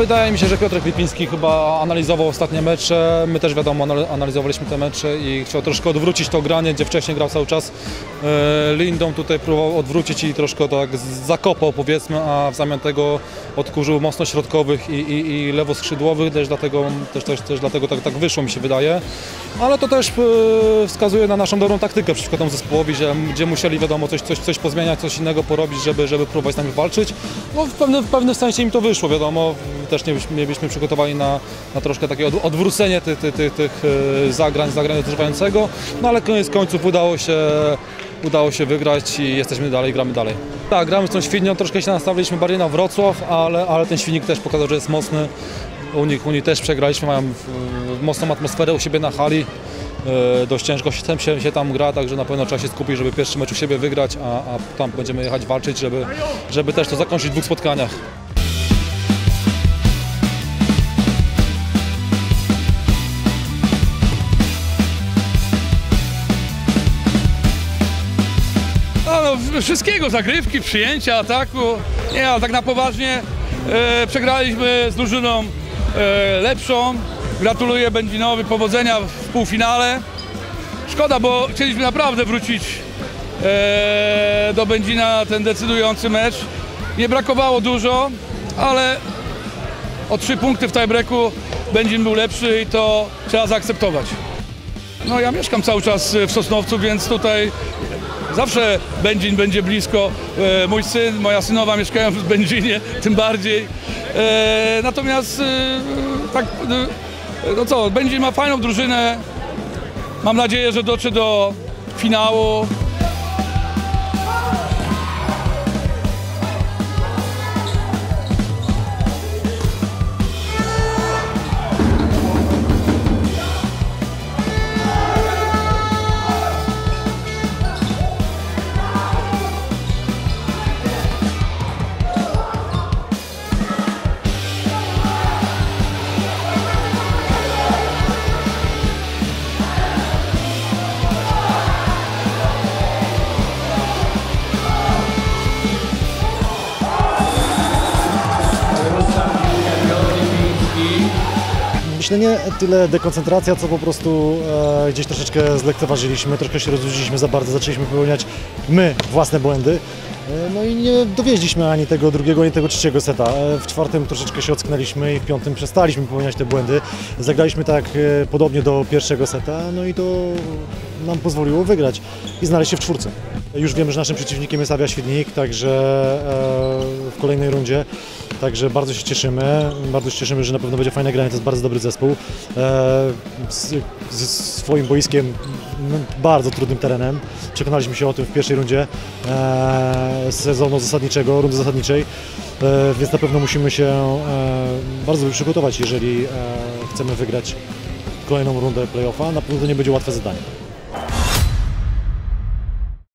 wydaje mi się, że Piotrek Lipiński chyba analizował ostatnie mecze. My też wiadomo analizowaliśmy te mecze i chciał troszkę odwrócić to granie, gdzie wcześniej grał cały czas Lindą. Tutaj próbował odwrócić i troszkę tak zakopał, powiedzmy, a w zamian tego odkurzył mocno środkowych i lewoskrzydłowych, też dlatego tak wyszło, mi się wydaje. Ale to też wskazuje na naszą dobrą taktykę przeciwko temu zespołowi, gdzie musieli wiadomo coś pozmieniać, coś innego porobić, żeby próbować z nami walczyć. No, w pewnym sensie im to wyszło, wiadomo. Też nie byliśmy przygotowani na troszkę takie odwrócenie tych zagrań trwającego, no ale koniec końców udało się wygrać i jesteśmy dalej, gramy dalej. Tak, gramy z tą Świdnią, troszkę się nastawiliśmy bardziej na Wrocław, ale ten Świdnik też pokazał, że jest mocny. U nich też przegraliśmy, mają mocną atmosferę u siebie na hali. Dość ciężko się tam gra, także na pewno trzeba się skupić, żeby pierwszy mecz u siebie wygrać, a tam będziemy jechać walczyć, żeby też to zakończyć w 2 spotkaniach. No, wszystkiego, zagrywki, przyjęcia, ataku. Nie, ale tak na poważnie przegraliśmy z drużyną lepszą. Gratuluję Będzinowi powodzenia w półfinale. Szkoda, bo chcieliśmy naprawdę wrócić do Będzina ten decydujący mecz. Nie brakowało dużo, ale o 3 punkty w tiebreaku Będzin był lepszy i to trzeba zaakceptować. No ja mieszkam cały czas w Sosnowcu, więc tutaj zawsze Będzin będzie blisko. Mój syn, moja synowa mieszkają w Będzinie, tym bardziej. Natomiast tak, no co, Będzin ma fajną drużynę. Mam nadzieję, że dotrze do finału. Myślę, nie tyle dekoncentracja, co po prostu gdzieś troszeczkę zlekceważyliśmy, troszkę się rozluźniliśmy za bardzo, zaczęliśmy popełniać my własne błędy. No i nie dowieźliśmy ani tego drugiego, ani tego trzeciego seta. W 4. troszeczkę się ocknęliśmy i w 5. przestaliśmy popełniać te błędy. Zagraliśmy tak podobnie do pierwszego seta, no i to nam pozwoliło wygrać i znaleźć się w 4. Już wiemy, że naszym przeciwnikiem jest Awia Świdnik, także w kolejnej rundzie. Także bardzo się cieszymy, że na pewno będzie fajne granie, to jest bardzo dobry zespół. Z swoim boiskiem, no, bardzo trudnym terenem. Przekonaliśmy się o tym w pierwszej rundzie sezonu zasadniczego, rundy zasadniczej, więc na pewno musimy się bardzo przygotować, jeżeli chcemy wygrać kolejną rundę play-offa. Na pewno to nie będzie łatwe zadanie.